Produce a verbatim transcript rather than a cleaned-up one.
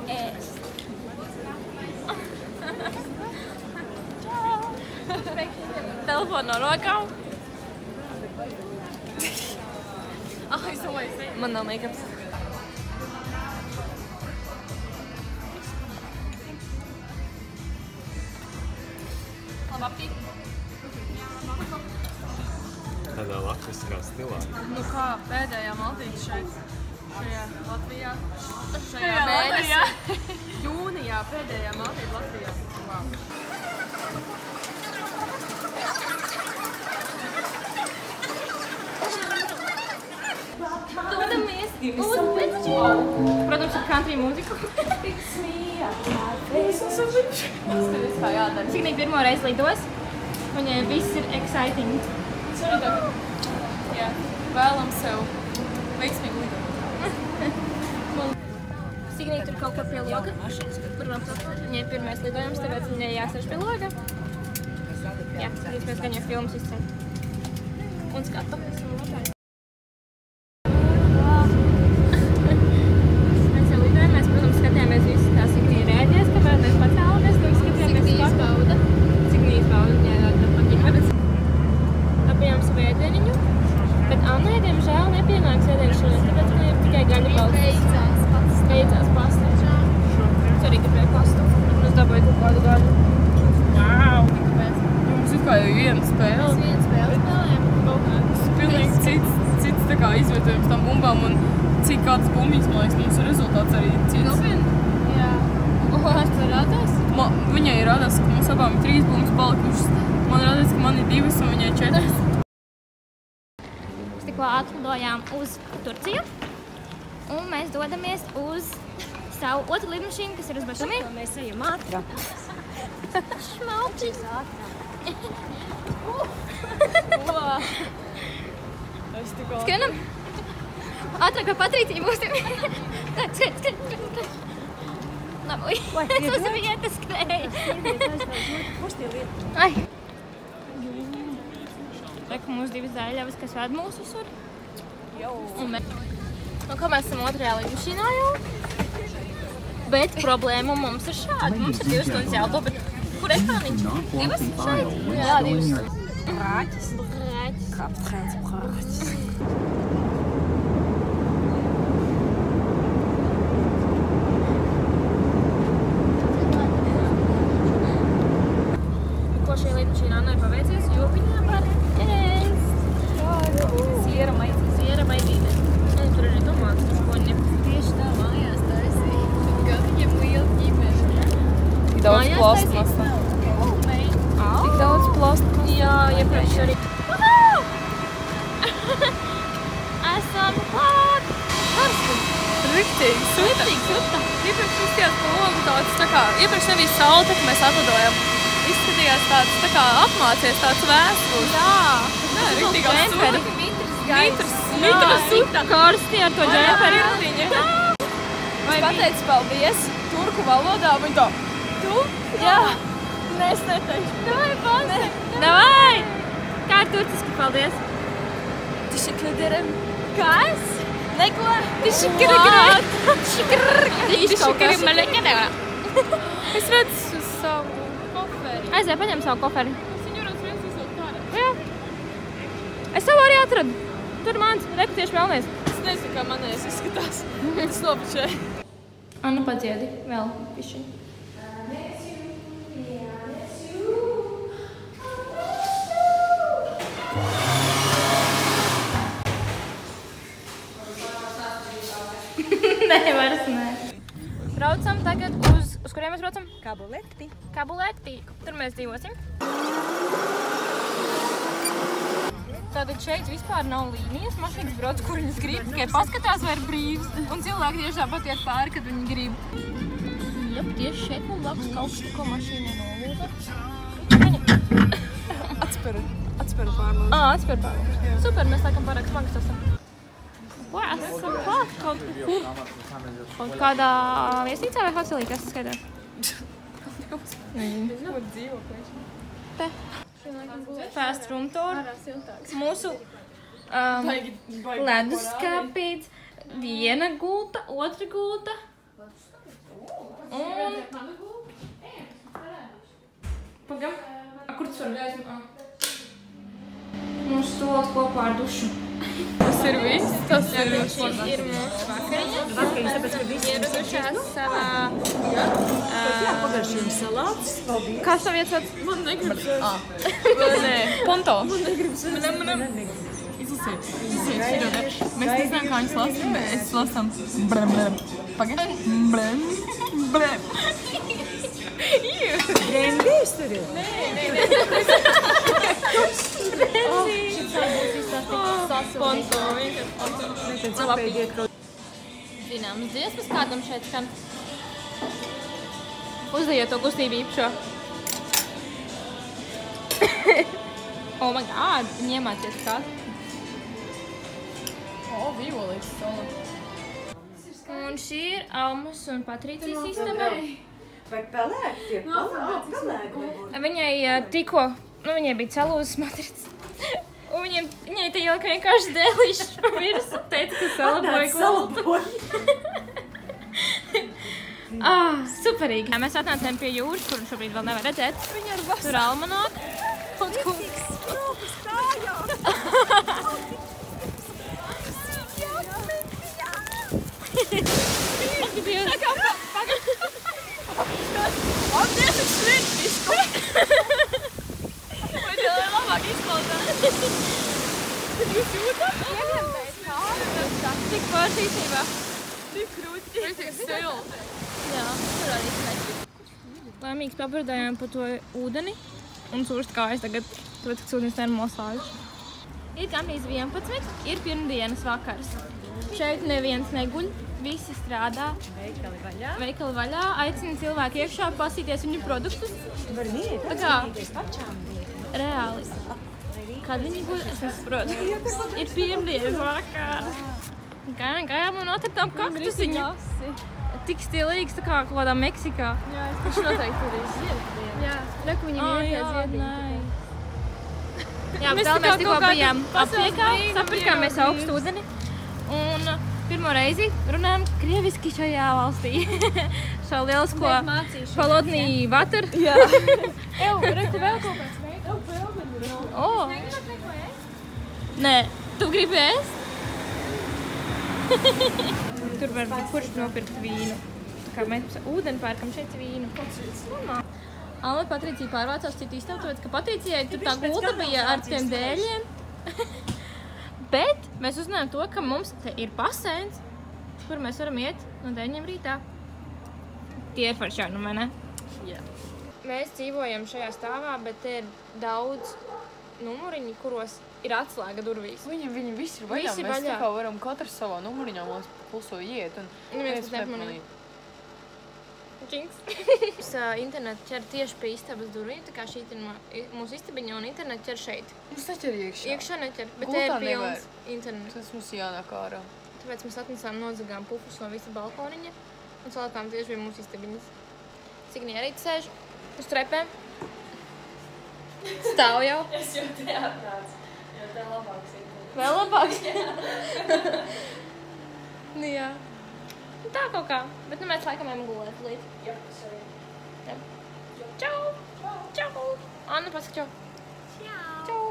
ēst. Telefonu no rokām. Ah, es domāju, man nav make-ups. Labāk. Tādā latviskā stilā. Nu kā pēdējā maltīte šeit, šajā Latvijā, šajā mēnesī, jūnijā pēdējā maltīte Latvijā. Wow. Dodamies uz Beķu. Protams, ar country mūziku. Skaties, kā jādara. Signija pirmo reizi lidos, viņai viss ir exciting. Jā, vēlam sev veiksmīgu lidojumu. Signija tur kaut kā pie loga. Protams, viņai pirmais lidojums, tāpēc viņai jāsēž pie loga. Jā, skatīsimies, ka viņai filmas izcēt. Un skatu. Mēs jau lidojam, mēs, protams, skatījāmies visu, kā Signija rēdies, tāpēc mēs pacēlamies, to skatījāmies skatu. Signija izbauda. Signija izbauda, jā, tad pat ģimenes. Apējām savu ēdieniņu, bet Annai, diemžēl, nepienāks ēdienu šodien, tāpēc, ka ir tikai gaļa balstas. Beidzās pastas. Beidzās pastas. Es arī gribēju pastu, un es dabūju kaut kādu gaļu. Wow! Mums ir kā jau viena spēle. Mēs viena spēle spēlējam, kaut kā. Tas ir pilnīgi cits, cits tā kā izvietojums tam bumbām, un cik kāds bumbiņas, man liekas, mums ir rezultāts arī cits. Nopietni? Jā. O, es tev rādās? Ma, viņai ir rādās, ka mums abām ir trīs bumbas palikušas. Man rādās, ka man ir divas un viņai četras. Tikko atlidojām uz Turciju, un mēs dodamies uz savu otru lidmašīnu, kas ir uz Batumi. Mēs ejam ātrāk. Šmalčis! Skrienam! Ātrāk kā Patricija būsim! Tā, skrien, skrien, skrien, skrien! Labi, tas uz vietas skrēja! Ai! Reku mūsu divas zaļavas, kas ved mūs visur. Un mēs... Nu, kā mēs esam otrajā lidmašīnā jau. Bet problēma mums ir šāda. Mums ir divas stundas jāldo, bet kur ekrāniņš? Divas šeit? Jā, divas. Brāķis. Brāķis. Kapteins brāķis. Ko šajā lidmašīnā Annai paveicies, jo viņām var ēst. Siera maizīt. Siera maizīt. Tur arī tomātus, ko viņi Tieši tā mājās taisīja. Gan viņam liela ģimene. Tik daudz plastmasa. Tik daudz plastmasa. Jā, iepriekš arī. Esam klāt! Riktīgi suta. Riktīgi suta. Iepriekš izskatījās pa logu tāds tā kā, iepriekš nebija saule, kad mēs atlidojam. Izskatījās tāds tā kā apmācies, tāds vēstulis. Jā. Nē, riktīgā džemperi. suta. Mitrs Mitrs, mitrs suta. Karsti ar to džemperi. Es pateicu paldies turku valodā, viņi tā, tu? Jā. Nē, es neteikšu. Davai, pasi. Davai. Kā ar turciski paldies? Teşekkür ederim. Kas? Neko. Teşekkür ederim. Teşekkür ederim. Es redzu uz savu koferi. Aizēj, paņem savu koferi. Es viņu redzu viens izot kārā. Jā. Es savu arī atradu. Tur mans, reku tieši vēlnies. Es nezinu, kā manējais izskatās. Es nopičē. Anna, padziedi vēl pišķiņu. Nē, vairs nē. Braucam tagad uz... Uz kuriem mēs braucam? Kabuleti. Kabuleti. Tur mēs dzīvosim. Tātad šeit vispār nav līnijas. Mašīnas brauc, kur viņas grib. Tikai paskatās, vai ir brīvs. Un cilvēki tieši tāpat iet pāri, kad viņi grib. Jā, tieši šeit mums labs kaut kas, ko mašīna nolūza. Atspēru. Atspēru pārmūs. Ā, atspēru pārmūs. Super, mēs laikam pārāk smagas esam. Ko esam klāt? Kaut kur? Kaut kādā viesnīcā vai hotelī, kas skaitā? Nezinu, kur dzīvo pēkšņi. Te. Fast room tour. Mūsu um, leduskapīts. Viena gulta, otra gulta. Uzsver gaismu. Mūsu stols kopā ar dušu. Tas ir viss. Tas ir Tātad viss. šīs ir mūsu vakariņas. Vakariņas, tāpēc, ka visi Ieradušās savā... Jā, pagaršiem salātus. Kā šā vietas? Man negribas. Ah. Nē. Ponto. Man negribas. Manam, manam. Izlasiet. Izlasiet. Šito. Mēs nezinām, kā viņas lasām, bet es lasām. Blem, blem. Pagaid. Blem. Blem. Brendijs tur ir. Nē, nē, nē. Ponto, vienkārši ponto. Tad sapēdiet kaut. Zināmas dziesmas kādam šeit skan. Uzdejiet to kustību īpašo. Oh my god, ņemāties kā. O, violīts solo. Un šī ir Almas un Patricijas istaba. Vai pelēk tie? Pelēk, pelēk. Viņai uh, tikko, nu viņai bija celūzes matricis. Un viņiem, viņai te ielika vienkārši dēlīšu virs un teica, ka salaboja gultu. Ah, superīgi. Jā, mēs atnācām pie jūras, kuru šobrīd vēl nevar redzēt. Viņa ar vasarā. Tur Alma nāk. Un kur? Atties uz švitvišku. Vai tev ir labāk izklausās? Jūs jūtat? Ieņem pēc kāda. Tik pārtīsībā. Tik krūti. Vai tik silti? Jā, tur arī skaidrs. Laimīgs papardājām pa to ūdeni un sūrst kājas tagad, tāpēc, ka ūdens termosāļš. Ir gandrīz vienpadsmit, ir pirmdienas vakars. Šeit neviens neguļ, visi strādā. Veikali vaļā. Veikali vaļā, aicina cilvēku iekšā pasīties viņu produktus. Var nīt, Tā kā? pasīties pačām. Reāli. Kad viņi guļ, es nesaprotu. Ir pirmdienas vakars. Gājām, gājām un atradām kaktusiņu. Tik stilīgs, tā kā kaut kādā Meksikā. Jā, es taču noteikti arī ziedot. Jā. Reku viņam Oh, ir jā, ietiet nice. Jā, Mēs bet tā vēl kā mēs tikko kaut kādu bijām pasaules aptiekā, brīnumu sapirkāmies ieraudzījām. augstu ūdeni. Un uh, pirmo reizi runājam krieviski šajā valstī. Šo lielisko Bet mācīšu. holodnī vatar. Jā. Ew, reku vēl kaut kāds veikals. O! Nē, tu gribi ēst? Tur var kurš nopirkt vīnu. Tā kā mēs ūdeni pērkam šeit vīnu. Normāli. Alma Patricija pārvācās citu istabu, tāpēc, ka Patricijai tur tā gulta bija ar tiem dēļiem. Bet mēs uzzinājām to, ka mums te ir baseins, kur mēs varam iet no deviņiem rītā. Tie ir forši jaunumi, ne? Jā. Mēs dzīvojam šajā stāvā, bet te ir daudz numuriņi, kuros ir atslēga durvīs. Viņi, viņi visi ir vaļā. Visi Mēs vaļā. tā kā varam katrs savā numuriņā mums pulso iet. Un Neviens viens pat nepamanīja. nepamanīja. Džinks. Mums uh, internetu ķer tieši pie istabas durvīm, tā kā šī ir no, i- mūsu istabiņa un internetu ķer šeit. Mums neķer iekšā. Iekšā neķer, bet Gultā te ir nevar. pilns internetu. Tas mums jānāk ārā. Tāpēc mēs atnesām nozagām pufus no visa balkoniņa un salikām tieši pie mūsu istabiņas. Signija arī sēž uz trepēm. Stāv jau. Es jau te atnācu, jo te labāks ir. Vēl labāk. Nu jā. Nu tā kaut kā. Bet nu mēs laikam ejam gulēt līdz. Jā, es arī. Čau! Čau! Anna, pasaka čau! Čau! Čau!